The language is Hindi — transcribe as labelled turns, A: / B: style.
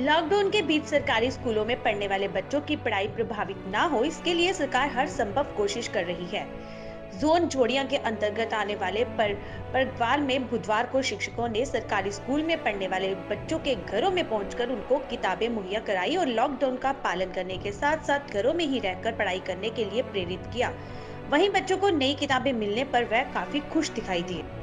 A: लॉकडाउन के बीच सरकारी स्कूलों में पढ़ने वाले बच्चों की पढ़ाई प्रभावित ना हो, इसके लिए सरकार हर संभव कोशिश कर रही है। जोन जोड़ियां के अंतर्गत आने वाले परगवाल में बुधवार को शिक्षकों ने सरकारी स्कूल में पढ़ने वाले बच्चों के घरों में पहुंचकर उनको किताबें मुहैया कराई और लॉकडाउन का पालन करने के साथ साथ घरों में ही रहकर पढ़ाई करने के लिए प्रेरित किया। वहीं बच्चों को नई किताबें मिलने पर वह काफी खुश दिखाई दिए।